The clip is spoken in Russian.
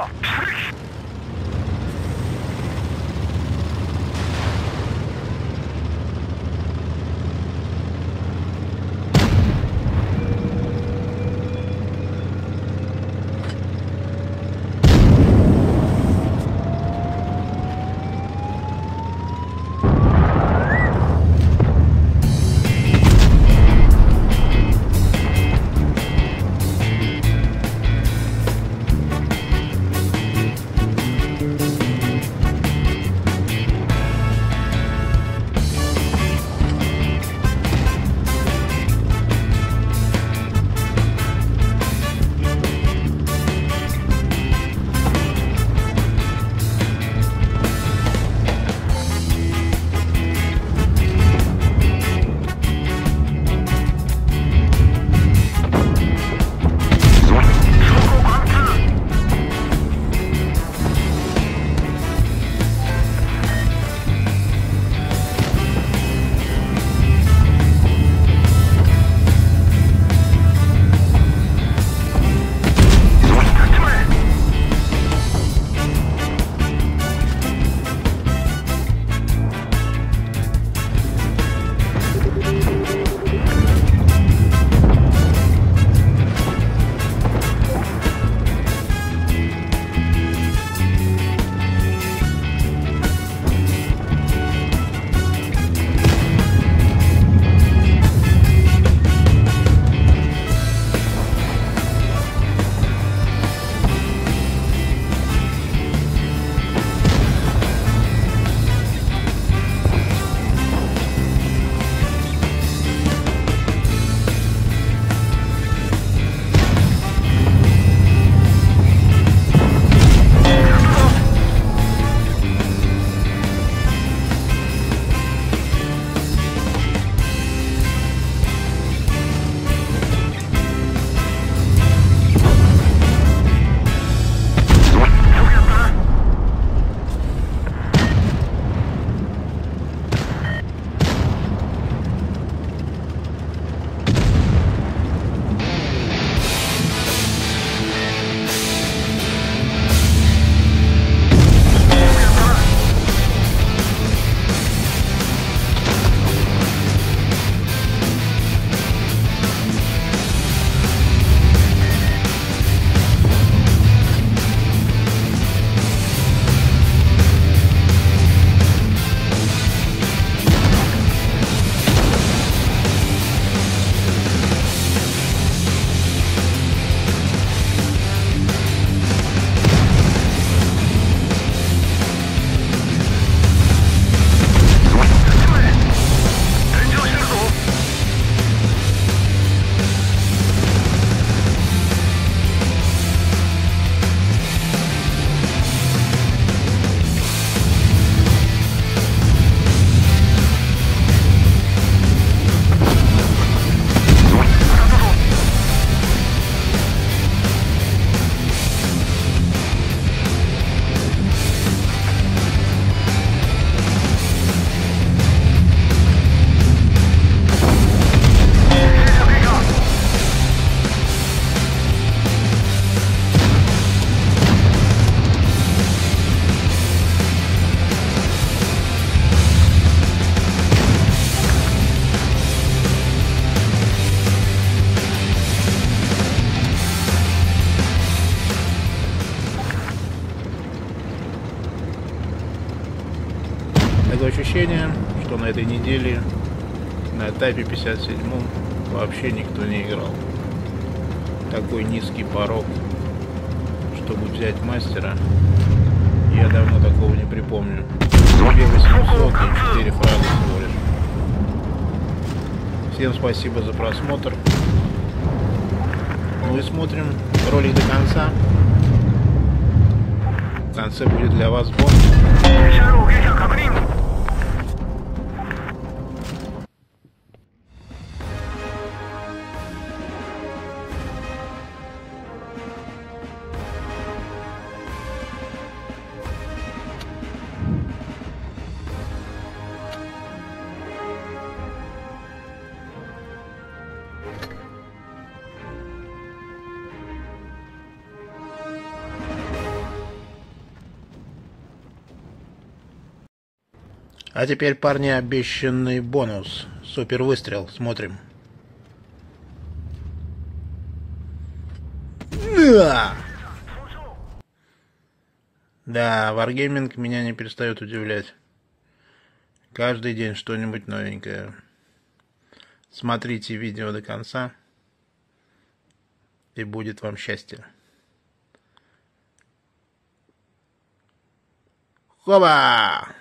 Такое ощущение, что на этой неделе на этапе 57-м вообще никто не играл. Такой низкий порог, чтобы взять мастера, я давно такого не припомню. 2800 и 4 фразы всего лишь. Всем спасибо за просмотр. Ну и смотрим ролик до конца. В конце будет для вас бонус. А теперь, парни, обещанный бонус. Супер выстрел. Смотрим. Да! Да, Wargaming меня не перестает удивлять. Каждый день что-нибудь новенькое. Смотрите видео до конца, и будет вам счастье. Хоба!